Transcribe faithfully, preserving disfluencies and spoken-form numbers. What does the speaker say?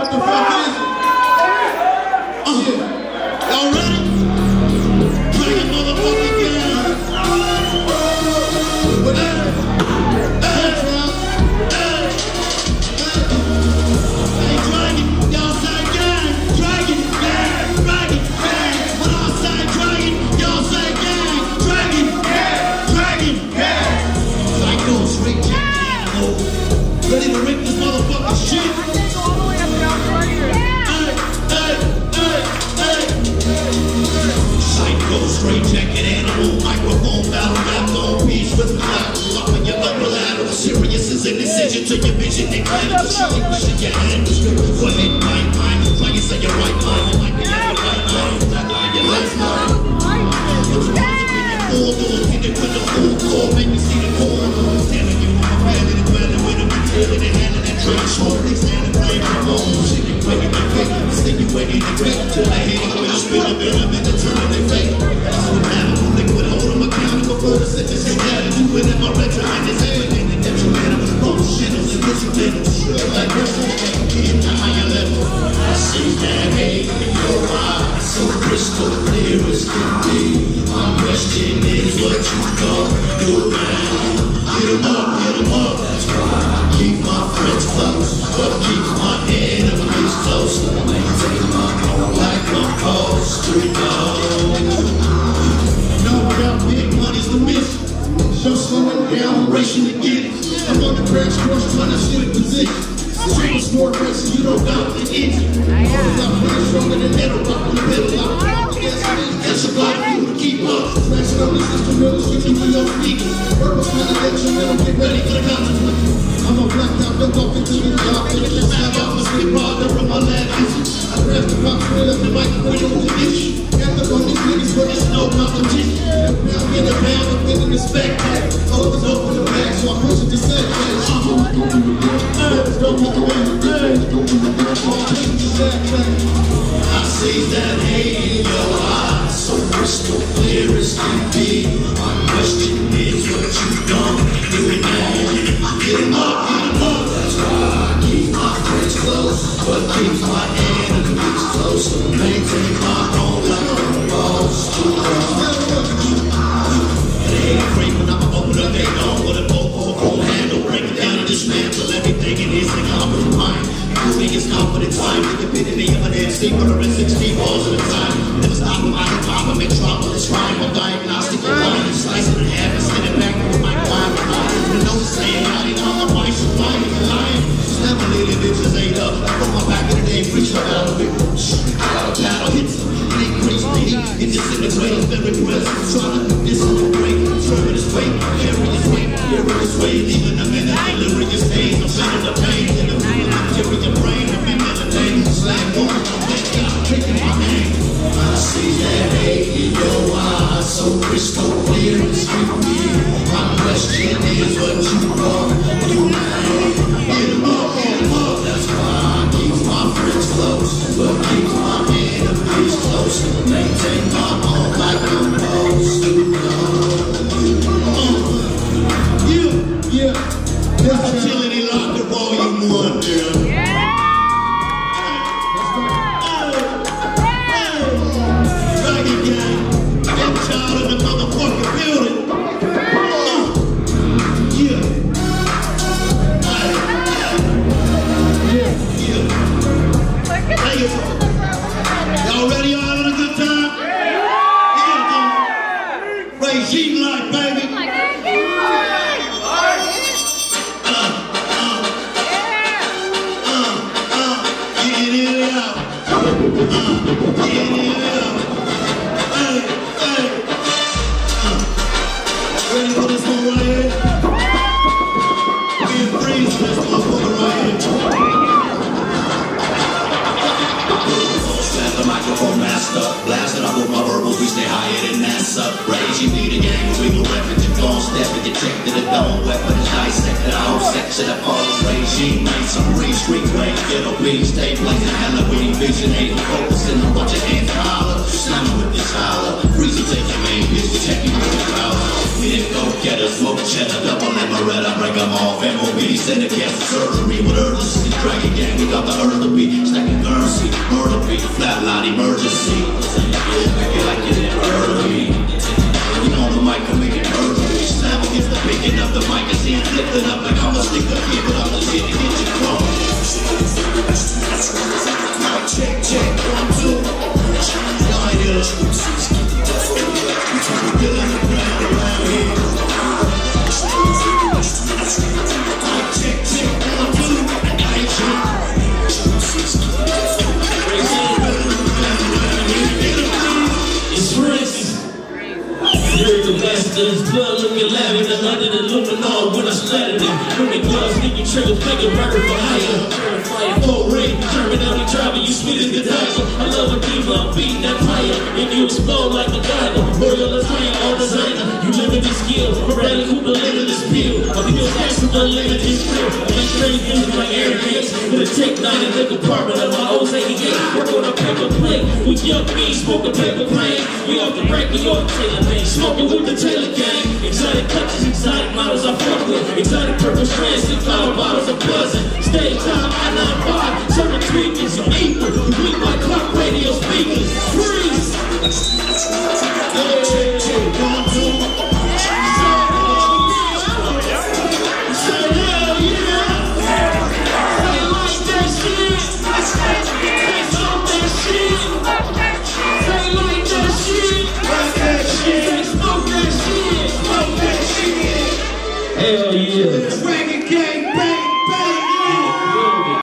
What the fuck is it? Uh, y'all ready? Bring it motherfucking down. Whatever. Hey, hey, hey, dragon. Y'all say gang. Dragon, gang, dragon, gang. When I say dragon, y'all say gang. Dragon, gang, dragon, gang. Psycho, straight jacket animal. Ready to rip this motherfucking shit. Straight jacket animal, microphone battle, rap on peace with the collateral. Up in your upper lateral, serious is indecision to your vision. They claim to show you wishing your hand was good. Go ahead, mind, mind, try to say your right mind. You might be out of right mind, that lie your left mind. It's one to be in four doors, hit it with the full core, make me see the core. Standing you on my bed in the dwelling with a material in the hand of that trash short. They stand and play my home, shit and play in the face. Insinuating the great, till I hate it, we'll spin a bit of it and turn in their face. Liquid, hold them accountable for the sentence they gotta do it in my regiment. It's evident and detrimental. Bullshitters and disciplines. Like wrestling, getting to higher level. I see that hate in your eyes, so crystal clear as can be. My question is what you gonna do now? Hit 'em up, hit 'em up. That's why I keep my friends close, but keep my enemies close. Maintain my own like I'm supposed to know. Big money's the mission. So slowing down, racing to get it. I'm on the crash course trying to switch position. Super sport racing, you don't got the engine. Cause I'm playing stronger than metal, rock in the middle. I'm that's a lot of people to keep up. Smashing on the system, really switching with your sneakers. Purpose kind of detrimental, get ready for the consequences. I'm a blacked out, don't walk into the job. Finish the snap out my sleep partner from my lab vision. I grabbed the box, put up the microphone on the issue. Got up on these niggas, but there's no competition. Pound in the pound, I'm feeling the spectator. Hold the door in the back, so I push it to set back. I see that hate in your eyes, so crystal clear as can be. My question is what you done do now. Get 'em up, get 'em up. That's why I keep my friends close, but keep my enemies close. Maintain my own like I'm supposed to know. They ain't great when I'm open up, they know what a boat for a cold handle. Break it down and dismantle everything in his incompetent mind. Including his confident time, the epitome of an M C, murdering sixteen balls at a time. Never stop him, I can pop him, make trouble, it's crime. I'm diagnostic, I'm lying, and slice it in half and send it back with my crime. The note saying, I ain't on the white, she's lying, you're lying. Never lady bitches ain't up. From my back in the day, preach about a big got a paddle, hits him, and increase the heat. It disintegrates, very aggressive, trying to disintegrate. Turning his weight, carry his weight, carry his weight. Leaving them in the delirious days, I'm feeling the pain. In the room, I'm carrying your brain, remember the name. Slang one, I'm making, I'm taking my name. I see that hate in your eyes, so crystal clear as can be. My question is what you want, you name. Get 'em up, get 'em up. That's why I keep my friends close, but keep my enemies close. Maintain my own like I'm supposed to know. Yeah, yeah. Versatility Locker Volume One, yeah. Dragon Gang, that child in the motherfucking building. Yeah. Y'all ready? Y'all having a good time? Yeah. Regime life, baby. Uh, uh, uh, uh, get it out. Uh, get it out. Hey, hey. Uh, ready for this one right here? Being freeze for this motherfucker right here. The microphone master, blasting up with my verbals, we stay higher than NASA. Rage, you need a gang, we will rep it, you gon' step it, you check to the dome, weapon is dissected, the whole section of falls, regime, nights, some free street range, ghetto beats, stay blazing, Halloween vision, hate, focusing on bunch of hands and holler, slamming with this holler, freezing, take your main bitch, checking with the crowd. We didn't go get us, smoke cheddar, double emeretta, break them off, M O B, send a cast of surgery with urgency. Dragon gang, we got the earth to beat. Stacking currency, murder beat, flatline emergency. Acting like it ain't early. You know the mic can make it early. Slam against the picking up the mic and see it flipping up like I'm a stick up here, but I'm the shit to get you wrong. Check, check, one, two. Y'all ain't hear it. Get on the ground around here. Check, check, one, two. I ain't sure. It's Francis. Lyrical masters, blood looking lavish, and under the luminol when I splattered it. Bringing gloves, sneaking triggers, making murder for hire. Fire, full ring, German on the driver, you sweet as Godiva. I love a diva, I'm beating that fire, and you explode like a geyser. Royal Italian, all designer, you live in this skill. Bradley Cooper living this pill. I feel that's the unlimited skill. I make strange music like arrogance. With a take nine in the compartment of my old eighty-eight. Work on a paper plate, with young me, smoking paper plane. We off the break, we off the Taylor Lane. Smoking with the Taylor gang. Exotic touches, exotic models I fuck with. Exotic purple strands, and flower bottles are buzzing. Stage time, I nine five, serving tweakers, you equal. You weak like clock radio speakers. Freeze!